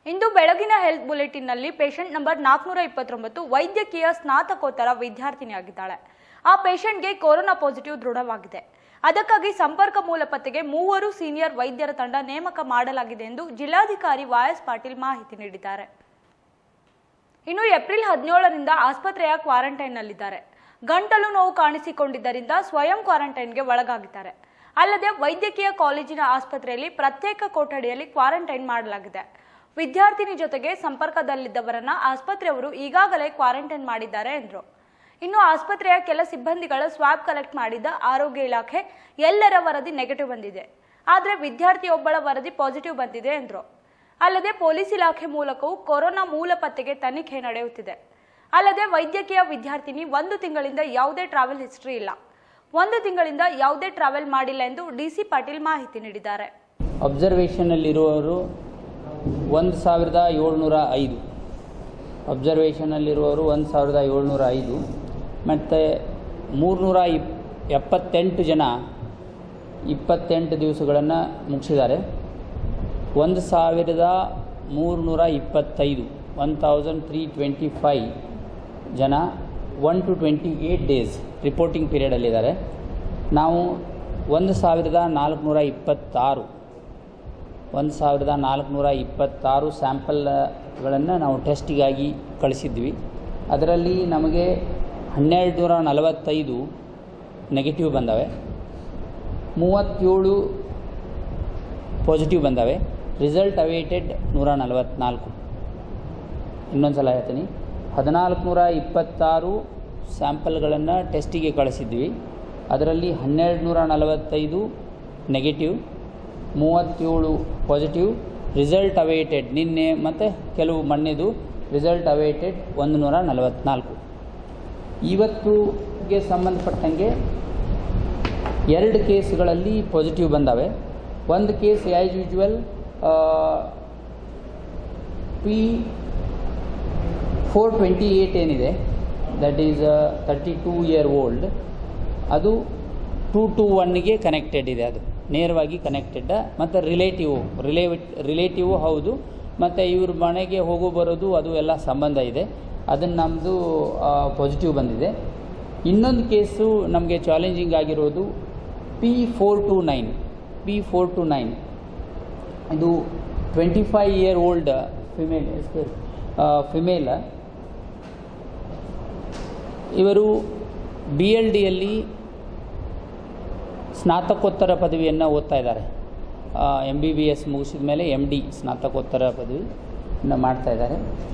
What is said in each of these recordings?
ಇಂದು ಬೆಳಗಿನ health ಬುಲೆಟಿನ್ನಲ್ಲಿ patient number 429 ವೈದ್ಯಕೀಯ ಸ್ನಾತಕೋತ್ತರ ವಿದ್ಯಾರ್ಥಿನಿಯಾಗಿದ್ದಾಳೆ. ಆ ಪೇಷಂಟ್ಗೆ ಕೊರೋನಾ ಪಾಸಿಟಿವ್ ದೃಢವಾಗಿದೆ. ಅದಕ್ಕಾಗಿ ಸಂಪರ್ಕ ಮೂಲ ಪತ್ತೆಗೆ 3 ಸೀನಿಯರ್ ವೈದ್ಯರ ತಂಡ ನೇಮಕ ಮಾಡಲಾಗಿದೆ ಎಂದು ಜಿಲ್ಲಾಧಿಕಾರಿ ವೈಎಸ್ ಪಾಟೀಲ್ ಮಾಹಿತಿ ನೀಡಿದ್ದಾರೆ. ಇನ್ನು ಏಪ್ರಿಲ್ 17ರಿಂದ ಆಸ್ಪತ್ರೆಯ ಕ್ವಾರಂಟೈನ್ನಲ್ಲಿದ್ದಾರೆ. ಗಂಟಲು ನೋವು ಕಾಣಿಸಿಕೊಂಡಿದ್ದರಿಂದ ಸ್ವಯಂ ಕ್ವಾರಂಟೈನ್ಗೆ ಒಳಗಾಗಿದ್ದಾರೆ. ಅಲ್ಲದೆ ವೈದ್ಯಕೀಯ ಕಾಲೇಜಿನ ಆಸ್ಪತ್ರೆಯಲ್ಲಿ ಪ್ರತ್ಯೇಕ ಕೊಠಡಿಯಲ್ಲಿ ಕ್ವಾರಂಟೈನ್ ಮಾಡಲಾಗಿದೆ. ವಿದ್ಯಾರ್ಥಿನಿ ಜೊತೆಗೆ ಸಂಪರ್ಕದಲ್ಲಿದ್ದವರನ್ನ ಆಸ್ಪತ್ರೆಯವರು ಈಗಾಗಲೇ ಕ್ವಾರಂಟೈನ್ ಮಾಡಿದ್ದಾರೆ ಎಂದರು. ಇನ್ನು ಆಸ್ಪತ್ರೆಯ ಕೆಲ ಸಿಬ್ಬಂದಿಗಳ ಸ್ವಾಬ್ ಕಲೆಕ್ಟ್ ಮಾಡಿದ ಆರೋಗ್ಯ ಇಲಾಖೆ ಎಲ್ಲರ ವರದಿ ನೆಗೆಟಿವ್ ಬಂದಿದೆ. ಆದರೆ ವಿದ್ಯಾರ್ಥಿಯೊಬ್ಬಳ ವರದಿ ಪಾಸಿಟಿವ್ ಬಂದಿದೆ ಎಂದರು. ಅಲ್ಲದೆ ಪೊಲೀಸ್ ಇಲಾಖೆ ಮೂಲಕವೂ ಕೊರೋನಾ ಮೂಲ ಪತ್ತೆಗೆ ತನಿಖೆ ನಡೆಯುತ್ತಿದೆ. ಅಲ್ಲದೆ ವೈದ್ಯಕೀಯ ವಿದ್ಯಾರ್ಥಿನಿ 1 ತಿಂಗಳಿಂದ ಯಾವುದೇ ಟ್ರಾವೆಲ್ ಹಿಸ್ಟ್ರಿ ಇಲ್ಲ. 1 ತಿಂಗಳಿಂದ ಯಾವುದೇ ಟ್ರಾವೆಲ್ ಮಾಡಿಲ್ಲ ಎಂದು ಡಿಸಿ ಪಾಟೀಲ್ ಮಾಹಿತಿ ನೀಡಿದ್ದಾರೆ. ಅಬ್ಸರ್ವೇಷನ್ ಅಲ್ಲಿರುವವರು 1705 ಅಬ್ಸರ್ವೇಷನಲ್ಲಿರುವವರು 1705 ಮತ್ತು 378 ಜನ 28 ದಿವಸಗಳನ್ನು ಮುಗಿಸಿದ್ದಾರೆ. 1325 1325 ಜನ 1 to 28 ಡೇಸ್ ರಿಪೋರ್ಟಿಂಗ್ ಪೀರಿಯಡಲ್ಲಿದ್ದಾರೆ. ನಾವು 1426 ಸ್ಯಾಂಪಲ್ಗಳನ್ನು ನಾವು ಟೆಸ್ಟಿಗಾಗಿ ಕಳಿಸಿದ್ವಿ. ಅದರಲ್ಲಿ ನಮಗೆ 1245 ನೆಗೆಟಿವ್ ಬಂದವೆ, 37 ಪಾಸಿಟಿವ್ ಬಂದವೆ. Result awaited 144. ಇನ್ನೊಂದು ಸಲ ಹೇಳ್ತೀನಿ, 1426 ಸ್ಯಾಂಪಲ್ಗಳನ್ನು ಟೆಸ್ಟಿಗೆ ಕಳಿಸಿದ್ವಿ. ಅದರಲ್ಲಿ 1245 ನೆಗೆಟಿವ್, 37 ಪಾಸಿಟಿವ್. ರಿಸಲ್ಟ್ ಅವೈಟೆಡ್ ನಿನ್ನೆ ಮತ್ತು ಕೆಲವು ಮೊನ್ನೆದು ರಿಸಲ್ಟ್ ಅವೈಟೆಡ್ 144. ಇವತ್ತಿಗೆ ಸಂಬಂಧಪಟ್ಟಂಗೆ 2 ಕೇಸ್ಗಳಲ್ಲಿ ಪಾಸಿಟಿವ್ ಬಂದವೆ. ಒಂದು ಕೇಸ್ ಆ್ಯಸ್ ಯೂಶ್ವಲ್ P428 ಏನಿದೆ, ದಟ್ ಈಸ್ 32 year old, ಅದು 221ಗೆ ಕನೆಕ್ಟೆಡ್ ಇದೆ. ಅದು ನೇರವಾಗಿ ಕನೆಕ್ಟೆಡ್ ಮತ್ತು ರಿಲೇಟಿವ್ ಹೌದು. ಮತ್ತು ಇವ್ರ ಮನೆಗೆ ಹೋಗೋ ಬರೋದು ಅದು ಎಲ್ಲ ಸಂಬಂಧ ಇದೆ. ಅದನ್ನು ನಮ್ಮದು ಪಾಸಿಟಿವ್ ಬಂದಿದೆ. ಇನ್ನೊಂದು ಕೇಸು ನಮಗೆ ಚಾಲೆಂಜಿಂಗ್ ಆಗಿರೋದು P429. ಇದು 25 year old ಫಿಮೇಲ್. ಇವರು BLDಯಲ್ಲಿ ಸ್ನಾತಕೋತ್ತರ ಪದವಿಯನ್ನು ಓದ್ತಾ ಇದ್ದಾರೆ. MBBS ಮುಗಿಸಿದ ಮೇಲೆ MD ಸ್ನಾತಕೋತ್ತರ ಪದವಿಯನ್ನು ಮಾಡ್ತಾ ಇದ್ದಾರೆ.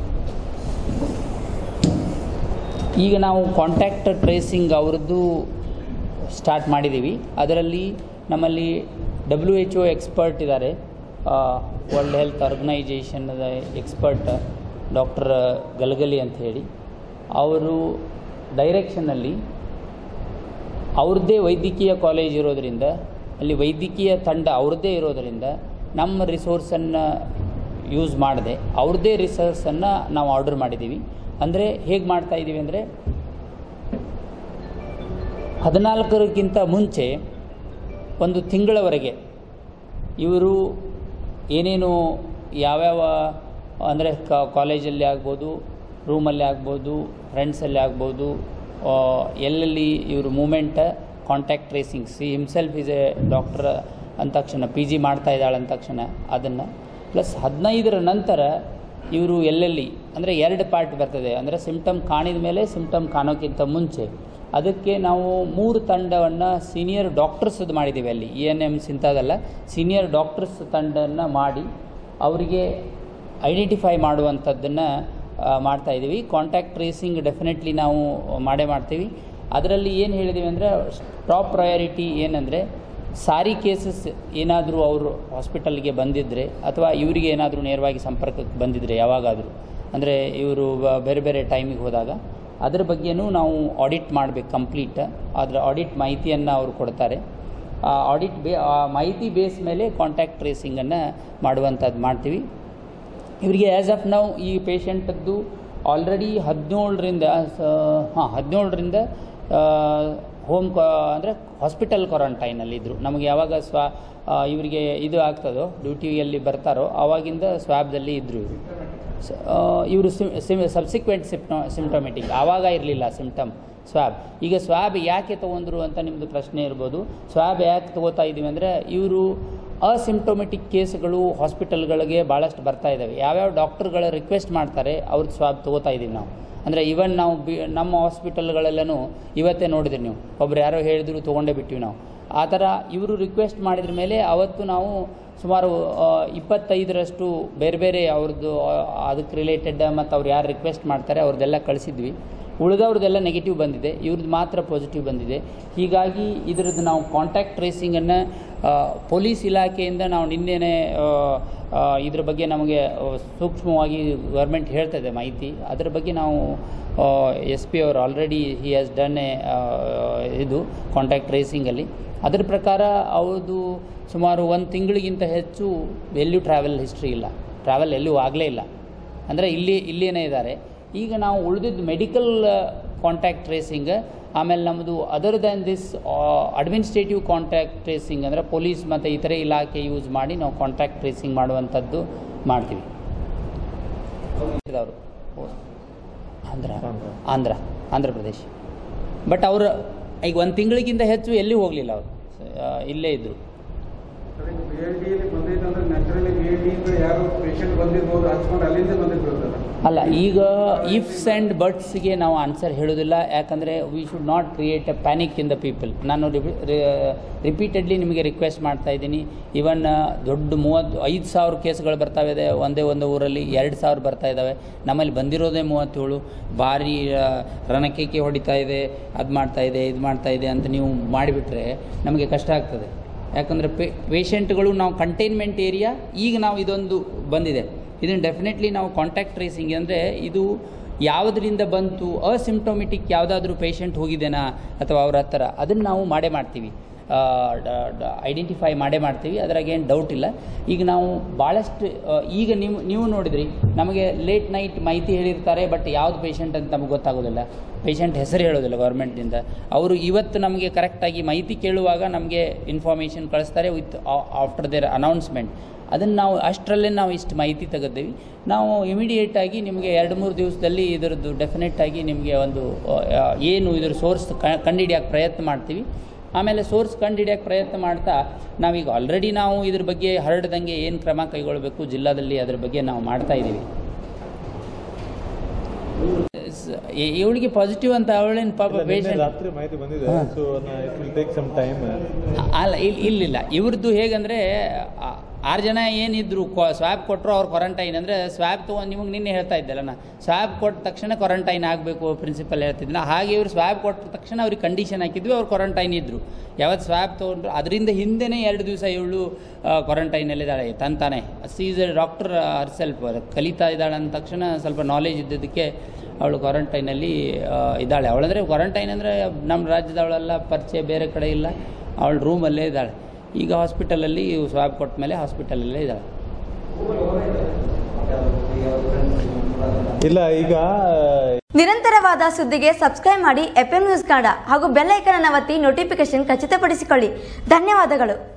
ಈಗ ನಾವು ಕಾಂಟ್ಯಾಕ್ಟ್ ಟ್ರೇಸಿಂಗ್ ಅವ್ರದ್ದು ಸ್ಟಾರ್ಟ್ ಮಾಡಿದ್ದೀವಿ. ಅದರಲ್ಲಿ ನಮ್ಮಲ್ಲಿ WHO ಎಕ್ಸ್ಪರ್ಟ್ ಇದ್ದಾರೆ, ವರ್ಲ್ಡ್ ಹೆಲ್ತ್ ಆರ್ಗನೈಜೇಷನ್ದ ಎಕ್ಸ್ಪರ್ಟ್ ಡಾಕ್ಟರ್ ಗಲಗಲಿ ಅಂತ ಹೇಳಿ. ಅವರು ಡೈರೆಕ್ಷನ್ನಲ್ಲಿ ಅವ್ರದ್ದೇ ವೈದ್ಯಕೀಯ ಕಾಲೇಜ್ ಇರೋದರಿಂದ, ಅಲ್ಲಿ ವೈದ್ಯಕೀಯ ತಂಡ ಅವ್ರದ್ದೇ ಇರೋದರಿಂದ ನಮ್ಮ ರಿಸೋರ್ಸನ್ನು ಯೂಸ್ ಮಾಡದೆ ಅವ್ರದ್ದೇ ರಿಸೋರ್ಸನ್ನು ನಾವು ಆರ್ಡರ್ ಮಾಡಿದ್ದೀವಿ. ಅಂದರೆ ಹೇಗೆ ಮಾಡ್ತಾಯಿದ್ದೀವಿ ಅಂದರೆ, 14ಕ್ಕಿಂತ ಮುಂಚೆ 1 ತಿಂಗಳವರೆಗೆ ಇವರು ಏನೇನು ಯಾವ್ಯಾವ ಅಂದರೆ ಕಾಲೇಜಲ್ಲಿ ಆಗ್ಬೋದು, ರೂಮಲ್ಲಿ ಆಗ್ಬೋದು, ಫ್ರೆಂಡ್ಸಲ್ಲಿ ಆಗ್ಬೋದು, ಎಲ್ಲೆಲ್ಲಿ ಇವರು moment contact tracing himself is a doctor ಅಂದ ತಕ್ಷಣ PG ಮಾಡ್ತಾ ಇದ್ದಾಳೆ ಅಂದ ತಕ್ಷಣ ಅದನ್ನು ಪ್ಲಸ್ 15ರ ನಂತರ ಇವರು ಎಲ್ಲೆಲ್ಲಿ ಅಂದರೆ 2 ಪಾರ್ಟ್ ಬರ್ತದೆ. ಅಂದರೆ ಸಿಂಪ್ಟಮ್ ಕಾಣಿದ ಮೇಲೆ, ಸಿಂಪ್ಟಮ್ ಕಾಣೋಕ್ಕಿಂತ ಮುಂಚೆ ಅದಕ್ಕೆ ನಾವು 3 ತಂಡವನ್ನು ಸೀನಿಯರ್ ಡಾಕ್ಟರ್ಸ್ದು ಮಾಡಿದ್ದೀವಿ. ಅಲ್ಲಿ ENMs ಇಂಥದ್ದಲ್ಲ, ಸೀನಿಯರ್ ಡಾಕ್ಟರ್ಸ್ ತಂಡವನ್ನು ಮಾಡಿ ಅವರಿಗೆ ಐಡೆಂಟಿಫೈ ಮಾಡುವಂಥದ್ದನ್ನು ಮಾಡ್ತಾಯಿದ್ದೀವಿ. ಕಾಂಟ್ಯಾಕ್ಟ್ ಟ್ರೇಸಿಂಗ್ ಡೆಫಿನೆಟ್ಲಿ ನಾವು ಮಾಡ್ತೀವಿ. ಅದರಲ್ಲಿ ಏನು ಹೇಳಿದ್ದೀವಿ ಅಂದರೆ, ಟಾಪ್ ಪ್ರಯಾರಿಟಿ ಏನಂದರೆ, ಸಾರಿ ಕೇಸಸ್ ಏನಾದರೂ ಅವರು ಹಾಸ್ಪಿಟಲ್ಗೆ ಬಂದಿದ್ದರೆ ಅಥವಾ ಇವರಿಗೆ ಏನಾದರೂ ನೇರವಾಗಿ ಸಂಪರ್ಕಕ್ಕೆ ಬಂದಿದ್ದರೆ ಯಾವಾಗಾದರೂ, ಅಂದರೆ ಇವರು ಬೇರೆ ಬೇರೆ ಟೈಮಿಗೆ ಹೋದಾಗ ಅದರ ಬಗ್ಗೆನೂ ನಾವು ಆಡಿಟ್ ಮಾಡಬೇಕು ಕಂಪ್ಲೀಟ್. ಅದರ ಆಡಿಟ್ ಮಾಹಿತಿಯನ್ನು ಅವರು ಕೊಡ್ತಾರೆ. ಆ ಆಡಿಟ್ ಮಾಹಿತಿ ಬೇಸ್ ಮೇಲೆ ಕಾಂಟ್ಯಾಕ್ಟ್ ಟ್ರೇಸಿಂಗನ್ನು ಮಾಡುವಂಥದ್ದು ಮಾಡ್ತೀವಿ. ಇವರಿಗೆ ಆ್ಯಸ್ ಆಫ್ ನಾವು ಈ ಪೇಷಂಟದ್ದು ಆಲ್ರೆಡಿ 17ರಿಂದ ಅಂದರೆ ಹಾಸ್ಪಿಟಲ್ ಕ್ವಾರಂಟೈನಲ್ಲಿದ್ದರು. ನಮಗೆ ಯಾವಾಗ ಇವರಿಗೆ ಇದು ಆಗ್ತದೋ ಡ್ಯೂಟಿಯಲ್ಲಿ ಬರ್ತಾರೋ ಆವಾಗಿಂದ ಸ್ವ್ಯಾಬ್ದಲ್ಲಿ ಇದ್ದರು ಇವರು ಸಬ್ಸಿಕ್ವೆಂಟ್ ಸಿಂಪ್ಟಮೆಟಿಕ್ ಆವಾಗ ಇರಲಿಲ್ಲ ಸಿಂಪ್ಟಮ್ ಸ್ವ್ಯಾಬ್. ಈಗ ಸ್ವ್ಯಾಬ್ ಯಾಕೆ ತೊಗೊಂಡ್ರು ಅಂತ ನಿಮ್ಮದು ಪ್ರಶ್ನೆ ಇರ್ಬೋದು. ಸ್ವ್ಯಾಬ್ ಯಾಕೆ ತೊಗೋತಾ ಇದ್ದೀವಿ ಅಂದರೆ ಇವರು ಅಸಿಂಪ್ಟೊಮೆಟಿಕ್ ಕೇಸ್ಗಳು ಹಾಸ್ಪಿಟಲ್ಗಳಿಗೆ ಭಾಳಷ್ಟು ಬರ್ತಾ ಇದ್ದಾವೆ. ಯಾವ್ಯಾವ ಡಾಕ್ಟರ್ಗಳ ರಿಕ್ವೆಸ್ಟ್ ಮಾಡ್ತಾರೆ ಅವ್ರದ್ದು ಸ್ವ್ಯಾಬ್ ತೊಗೋತಾ ಇದ್ದೀವಿ ನಾವು. ಅಂದರೆ ಇವನ್ ನಾವು ನಮ್ಮ ಹಾಸ್ಪಿಟಲ್ಗಳೆಲ್ಲನೂ ಇವತ್ತೇ ನೋಡಿದ್ರಿ ನೀವು, ಒಬ್ರು ಯಾರೋ ಹೇಳಿದ್ರು ತೊಗೊಂಡೇ ಬಿಟ್ಟಿವಿ ನಾವು. ಆ ಥರ ಇವರು ರಿಕ್ವೆಸ್ಟ್ ಮಾಡಿದ್ರ ಮೇಲೆ ಅವತ್ತು ನಾವು ಸುಮಾರು 25ರಷ್ಟು ಬೇರೆ ಬೇರೆ ಅವ್ರದ್ದು ಅದಕ್ಕೆ ರಿಲೇಟೆಡ್ ಮತ್ತು ಅವ್ರು ಯಾರು ರಿಕ್ವೆಸ್ಟ್ ಮಾಡ್ತಾರೆ ಅವ್ರದ್ದೆಲ್ಲ ಕಳಿಸಿದ್ವಿ. ಉಳಿದವ್ರದ್ದೆಲ್ಲ ನೆಗೆಟಿವ್ ಬಂದಿದೆ, ಇವ್ರದ್ದು ಮಾತ್ರ ಪಾಸಿಟಿವ್ ಬಂದಿದೆ. ಹೀಗಾಗಿ ಇದರದ್ದು ನಾವು ಕಾಂಟ್ಯಾಕ್ಟ್ ಟ್ರೇಸಿಂಗನ್ನು ಪೊಲೀಸ್ ಇಲಾಖೆಯಿಂದ ನಾವು ನಿನ್ನೆನೇ ಇದ್ರ ಬಗ್ಗೆ ನಮಗೆ ಸೂಕ್ಷ್ಮವಾಗಿ ಗೌರ್ಮೆಂಟ್ ಹೇಳ್ತದೆ ಮಾಹಿತಿ. ಅದರ ಬಗ್ಗೆ ನಾವು SP ಅವರು ಆಲ್ರೆಡಿ ಹಿ ಹ್ಯಾಸ್ ಡನ್ ಇದು ಕಾಂಟ್ಯಾಕ್ಟ್ ಟ್ರೇಸಿಂಗಲ್ಲಿ. ಅದರ ಪ್ರಕಾರ ಅವ್ರದ್ದು ಸುಮಾರು 1 ತಿಂಗಳಿಗಿಂತ ಹೆಚ್ಚು ಎಲ್ಲೂ ಟ್ರಾವೆಲ್ ಹಿಸ್ಟ್ರಿ ಇಲ್ಲ, ಟ್ರಾವೆಲ್ ಎಲ್ಲೂ ಆಗಲೇ ಇಲ್ಲ, ಅಂದರೆ ಇಲ್ಲಿಯೇ ಇದ್ದಾರೆ. ಈಗ ನಾವು ಉಳಿದಿದ್ದು ಮೆಡಿಕಲ್ ಕಾಂಟ್ಯಾಕ್ಟ್ ಟ್ರೇಸಿಂಗ್, ಆಮೇಲೆ ನಮ್ಮದು other than this administrative contact tracing ಅಂದರೆ ಪೊಲೀಸ್ ಮತ್ತು ಇತರೆ ಇಲಾಖೆ ಯೂಸ್ ಮಾಡಿ ನಾವು ಕಾಂಟ್ಯಾಕ್ಟ್ ಟ್ರೇಸಿಂಗ್ ಮಾಡುವಂಥದ್ದು ಮಾಡ್ತೀವಿ. ಅವರು ಆಂಧ್ರ ಪ್ರದೇಶ್. ಬಟ್ ಅವರು ಈಗ 1 ತಿಂಗಳಿಗಿಂತ ಹೆಚ್ಚು ಎಲ್ಲಿ ಹೋಗಲಿಲ್ಲ, ಅವರು ಇಲ್ಲೇ ಇದ್ದರು. ಅಲ್ಲ, ಈಗ ಇಫ್ಸ್ ಆ್ಯಂಡ್ ಬಟ್ಸ್ಗೆ ನಾವು ಆನ್ಸರ್ ಹೇಳೋದಿಲ್ಲ. ಯಾಕಂದರೆ we should not create a panic in the people. ನಾನು ರಿಪೀಟೆಡ್ಲಿ ನಿಮಗೆ ರಿಕ್ವೆಸ್ಟ್ ಮಾಡ್ತಾ ಇದ್ದೀನಿ. ಇವನ್ ದೊಡ್ಡ 35,000 ಕೇಸ್ಗಳು ಬರ್ತಾವೆ ಇದೆ ಒಂದು ಊರಲ್ಲಿ, 2,000 ಬರ್ತಾ ಇದ್ದಾವೆ. ನಮ್ಮಲ್ಲಿ ಬಂದಿರೋದೇ 37. ಭಾರಿ ರಣಕೇಕೆ ಹೊಡಿತಾ ಇದೆ, ಅದು ಮಾಡ್ತಾ ಇದೆ, ಇದು ಮಾಡ್ತಾ ಇದೆ ಅಂತ ನೀವು ಮಾಡಿಬಿಟ್ರೆ ನಮಗೆ ಕಷ್ಟ ಆಗ್ತದೆ. ಯಾಕಂದರೆ ಪೇಷಂಟ್ಗಳು ನಾವು ಕಂಟೈನ್ಮೆಂಟ್ ಏರಿಯಾ ಈಗ ನಾವು ಇದೊಂದು ಬಂದಿದೆ, ಇದನ್ನು ಡೆಫಿನೆಟ್ಲಿ ನಾವು ಕಾಂಟ್ಯಾಕ್ಟ್ ಟ್ರೇಸಿಂಗ್ ಅಂದರೆ ಇದು ಯಾವುದರಿಂದ ಬಂತು, ಅಸಿಂಪ್ಟೊಮೆಟಿಕ್ ಯಾವುದಾದ್ರೂ ಪೇಷಂಟ್ ಹೋಗಿದ್ದೇನಾ ಅಥವಾ ಅವ್ರ ಹತ್ತಿರ, ಅದನ್ನು ನಾವು ಮಾಡ್ತೀವಿ, ಐಡೆಂಟಿಫೈ ಮಾಡ್ತೀವಿ. ಅದ್ರಾಗೇನು ಡೌಟ್ ಇಲ್ಲ. ಈಗ ನಾವು ಭಾಳಷ್ಟು ಈಗ ನೀವು ನೋಡಿದ್ರಿ, ನಮಗೆ ಲೇಟ್ ನೈಟ್ ಮಾಹಿತಿ ಹೇಳಿರ್ತಾರೆ, ಬಟ್ ಯಾವ್ದು ಪೇಷಂಟ್ ಅಂತ ನಮಗೆ ಗೊತ್ತಾಗೋದಿಲ್ಲ, ಪೇಷಂಟ್ ಹೆಸರು ಹೇಳೋದಿಲ್ಲ ಗೌರ್ಮೆಂಟ್ನಿಂದ. ಅವರು ಇವತ್ತು ನಮಗೆ ಕರೆಕ್ಟಾಗಿ ಮಾಹಿತಿ ಕೇಳುವಾಗ ನಮಗೆ ಇನ್ಫಾರ್ಮೇಷನ್ ಕಳಿಸ್ತಾರೆ ವಿತ್ ಆಫ್ಟರ್ ದೇರ್ ಅನೌನ್ಸ್ಮೆಂಟ್. ಅದನ್ನು ನಾವು ಅಷ್ಟರಲ್ಲೇ ನಾವು ಇಷ್ಟು ಮಾಹಿತಿ ತೆಗೆದಿವಿ. ನಾವು ಇಮಿಡಿಯೇಟಾಗಿ ನಿಮಗೆ 2-3 ದಿವಸದಲ್ಲಿ ಇದರದ್ದು ಡೆಫಿನೆಟ್ಟಾಗಿ ನಿಮಗೆ ಒಂದು ಏನು ಇದರ ಸೋರ್ಸ್ ಕಂಡುಹಿಡಿಯೋಕ್ಕೆ ಪ್ರಯತ್ನ ಮಾಡ್ತೀವಿ. ಆಮೇಲೆ ಸೋರ್ಸ್ ಕಂಡುಹಿಡಿಯೋಕ್ಕೆ ಪ್ರಯತ್ನ ಮಾಡ್ತಾ ನಾವೀಗ ಆಲ್ರೆಡಿ ನಾವು ಇದ್ರ ಬಗ್ಗೆ ಹರಡ್ದಂಗೆ ಏನು ಕ್ರಮ ಕೈಗೊಳ್ಳಬೇಕು ಜಿಲ್ಲಾದಲ್ಲಿ ಅದ್ರ ಬಗ್ಗೆ ನಾವು ಮಾಡ್ತಾ ಇದ್ದೀವಿ. ಇವಳಿಗೆ ಪಾಸಿಟಿವ್ ಅಂತ ಅವಳೇನು ಪಾಪ ಪೇಷಂಟ್ ಅಲ್ಲ, ಇಲ್ಲ ಇವ್ರದ್ದು ಹೇಗಂದರೆ 6 ಜನ ಏನಿದ್ರು ಸ್ವ್ಯಾಬ್ ಕೊಟ್ಟರು ಅವ್ರು ಕ್ವಾರಂಟೈನ್. ಅಂದರೆ ಸ್ವ್ಯಾಬ್ ತೊಗೊಂಡು ನಿಮಗೆ ನಿನ್ನೆ ಹೇಳ್ತಾ ಇದ್ದಲ್ಲ, ನಾನು ಸ್ವ್ಯಾಬ್ ಕೊಟ್ಟ ತಕ್ಷಣ ಕ್ವಾರಂಟೈನ್ ಆಗಬೇಕು ಪ್ರಿನ್ಸಿಪಲ್ ಹೇಳ್ತಿದ್ದಿಲ್ಲ. ಹಾಗೆ ಇವರು ಸ್ವ್ಯಾಬ್ ಕೊಟ್ಟ ತಕ್ಷಣ ಅವ್ರಿಗೆ ಕಂಡೀಷನ್ ಹಾಕಿದ್ವಿ, ಅವ್ರು ಕ್ವಾರಂಟೈನ್ ಇದ್ದರು. ಯಾವತ್ತು ಸ್ವ್ಯಾಬ್ ತೊಗೊಂಡ್ರು ಅದರಿಂದ ಹಿಂದೆನೇ 2 ದಿವಸ ಇವಳು ಕ್ವಾರಂಟೈನಲ್ಲಿದ್ದಾಳೆ ತಂತಾನೆ. ಈಸ್ ಎ ಡಾಕ್ಟರ್ ಹರ್ಸೆಲ್ಫ್, ಕಲಿತಾ ಇದ್ದಾಳೆ ಅಂದ ತಕ್ಷಣ ಸ್ವಲ್ಪ ನಾಲೆಜ್ ಇದ್ದದಕ್ಕೆ ಅವಳು ಕ್ವಾರಂಟೈನಲ್ಲಿ ಇದ್ದಾಳೆ. ಅವಳಂದರೆ ಕ್ವಾರಂಟೈನ್ ಅಂದರೆ ನಮ್ಮ ರಾಜ್ಯದವಳೆಲ್ಲ ಪರಿಚಯ ಬೇರೆ ಕಡೆ ಇಲ್ಲ, ಅವಳು ರೂಮಲ್ಲೇ ಇದ್ದಾಳೆ. ಈಗ ಹಾಸ್ಪಿಟಲಲ್ಲಿ ಸ್ವ್ಯಾಬ್ ಕೊಟ್ಟ ಮೇಲೆ ಹಾಸ್ಪಿಟಲಲ್ಲೇ ಇದ್ದಾಳೆ. ಇಲ್ಲ ಈಗ ನಿರಂತರವಾದ ಸುದ್ದಿಗೆ ಸಬ್ಸ್ಕ್ರೈಬ್ ಮಾಡಿ FM ನ್ಯೂಸ್ ಕನ್ನಡ ಹಾಗೂ ಬೆಲ್ ಐಕಾನ್ ಅನ್ನು ಒತ್ತಿ ನೋಟಿಫಿಕೇಶನ್ ಖಚಿತಪಡಿಸಿಕೊಳ್ಳಿ. ಧನ್ಯವಾದಗಳು.